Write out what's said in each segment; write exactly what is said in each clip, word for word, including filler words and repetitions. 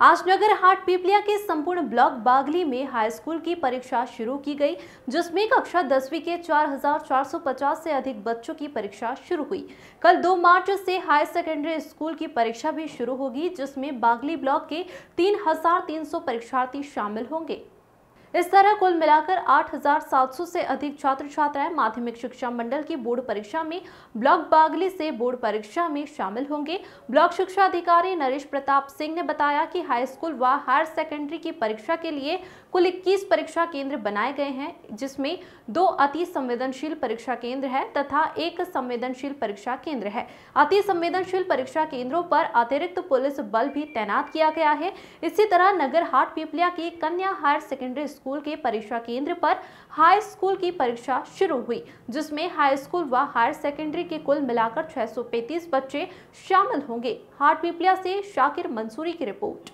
आज नगर हाट पीपलिया के संपूर्ण ब्लॉक बागली में हाई स्कूल की परीक्षा शुरू की गई, जिसमें कक्षा दसवीं के चार हजार चार सौ पचास से अधिक बच्चों की परीक्षा शुरू हुई। कल दो मार्च से हाई सेकेंडरी स्कूल की परीक्षा भी शुरू होगी, जिसमें बागली ब्लॉक के तीन हजार तीन सौ परीक्षार्थी शामिल होंगे। इस तरह कुल मिलाकर आठ हजार सात सौ से अधिक छात्र छात्राएं माध्यमिक शिक्षा मंडल की बोर्ड परीक्षा में ब्लॉक बागली से बोर्ड परीक्षा में शामिल होंगे। ब्लॉक शिक्षा अधिकारी नरेश प्रताप सिंह ने बताया कि हाई स्कूल व हायर सेकेंडरी की परीक्षा के लिए कुल इक्कीस परीक्षा केंद्र बनाए गए हैं, जिसमें दो अति संवेदनशील परीक्षा केंद्र है तथा एक संवेदनशील परीक्षा केंद्र है। अति संवेदनशील परीक्षा केंद्रों पर अतिरिक्त पुलिस बल भी तैनात किया गया है। इसी तरह नगर हाट पीपलिया की कन्या हायर सेकेंडरी स्कूल के परीक्षा केंद्र पर हाई स्कूल की परीक्षा शुरू हुई, जिसमें हाई स्कूल व हायर सेकेंडरी के कुल मिलाकर छह सौ पैंतीस बच्चे शामिल होंगे। हाट पीपलिया से शाकिर मंसूरी की रिपोर्ट।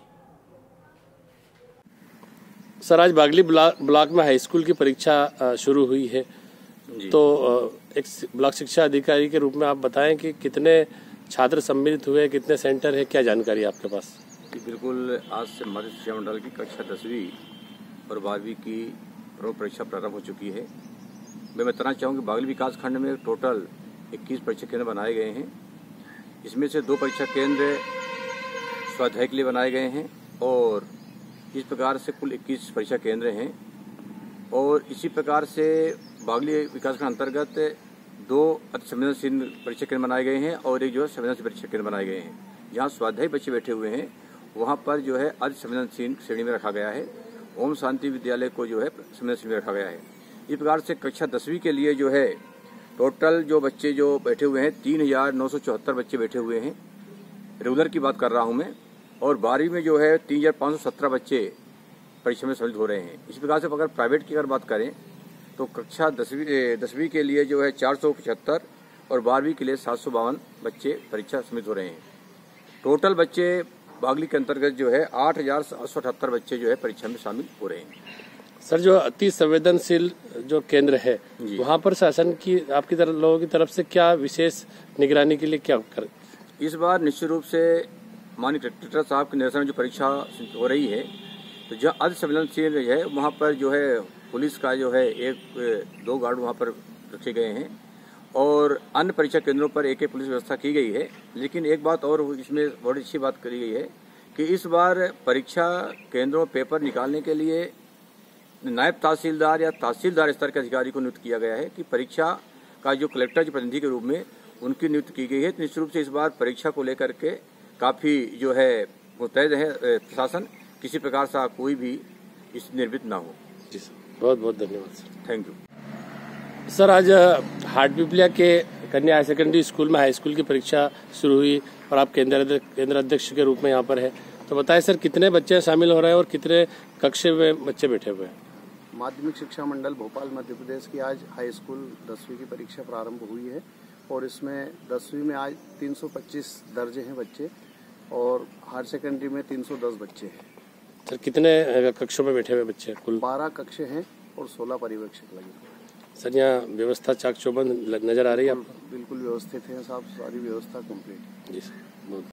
सर, आज बागली ब्लॉक में हाई स्कूल की परीक्षा शुरू हुई है, तो एक ब्लॉक शिक्षा अधिकारी के रूप में आप बताएं कि कितने छात्र सम्मिलित हुए, कितने सेंटर है, क्या जानकारी आपके पास? बिल्कुल, आज से मध्य शिक्षा मंडल की कक्षा दसवीं और बारहवीं की प्रवेश परीक्षा प्रारंभ हो चुकी है। मैं बताना चाहूँगी बागली विकास खंड में टोटल इक्कीस परीक्षा केंद्र बनाए गए हैं। इसमें से दो परीक्षा केंद्र स्वाध्याय के लिए बनाए गए हैं और इस प्रकार से कुल इक्कीस परीक्षा केंद्र हैं। और इसी प्रकार से बागली विकासखंड अंतर्गत दो अति संवेदनशील परीक्षा केंद्र बनाए गए हैं और एक जो है संवेदनशील परीक्षा केंद्र बनाए गए हैं। जहाँ स्वाध्यायी बच्चे बैठे हुए हैं वहाँ पर जो है अति संवेदनशील श्रेणी में रखा गया है। ओम शांति विद्यालय को जो है संवेदनशील में रखा गया है। इस प्रकार से कक्षा दसवीं के लिए जो है टोटल जो बच्चे जो बैठे हुए हैं तीन हजार नौ सौ चौहत्तर बच्चे बैठे हुए हैं, रेगुलर की बात कर रहा हूँ मैं। और बारहवीं में जो है तीन हजार पाँच सौ सत्रह बच्चे परीक्षा में सम्मिलित हो रहे हैं। इस प्रकार से अगर प्राइवेट की अगर बात करें तो कक्षा दसवीं दसवीं के लिए जो है चार सौ पचहत्तर और बारहवीं के लिए सात सौ बावन बच्चे परीक्षा सम्मिलित हो रहे हैं। टोटल बच्चे बागली के अंतर्गत जो है आठ हजार सात सौ अठहत्तर बच्चे जो है परीक्षा में शामिल हो रहे हैं। सर, जो अति संवेदनशील जो केंद्र है वहाँ पर शासन की आपकी तरफ लोगों की तरफ से क्या विशेष निगरानी के लिए क्या कर? इस बार निश्चित रूप से माननीय कलेक्टर साहब के निर्देशन में जो परीक्षा हो रही है, तो जो अति संवेदनशील है वहाँ पर जो है पुलिस का जो है एक दो गार्ड वहाँ पर रखे गए हैं और अन्य परीक्षा केंद्रों पर एक एक पुलिस व्यवस्था की गई है। लेकिन एक बात और इसमें बड़ी अच्छी बात करी गई है कि इस बार परीक्षा केंद्रों पेपर निकालने के लिए नायब तहसीलदार या तहसीलदार स्तर के अधिकारी को नियुक्त किया गया है कि परीक्षा का जो कलेक्टर के प्रतिनिधि के रूप में उनकी नियुक्त की गई है। तो निश्चित रूप से इस बार परीक्षा को लेकर के काफी जो है मुस्तैद है प्रशासन, किसी प्रकार से कोई भी इस निर्मित ना हो। जी सर, बहुत बहुत धन्यवाद सर। Thank you sir. आज हाट पीपलिया के कन्या हायर सेकेंडरी स्कूल में हाई स्कूल की परीक्षा शुरू हुई और आप केंद्र केंद्र अध्यक्ष के रूप में यहाँ पर है, तो बताएं सर कितने बच्चे शामिल हो रहे हैं और कितने कक्षा में बच्चे बैठे हुए हैं? माध्यमिक शिक्षा मंडल भोपाल मध्य प्रदेश की आज हाई स्कूल दसवीं की परीक्षा प्रारंभ हुई है और इसमें दसवीं में आज तीन सौ पच्चीस दर्जे हैं बच्चे और हायर सेकेंडरी में तीन सौ दस बच्चे हैं। सर, कितने कक्षों में बैठे हुए बच्चे? कुल बारह कक्षे हैं और सोलह पर्यवेक्षक लगे हुए हैं। सर, यहाँ व्यवस्था चाक चौबंद नजर आ रही है आपको? बिल्कुल व्यवस्थित है साहब, सारी व्यवस्था कंप्लीट। जी सर।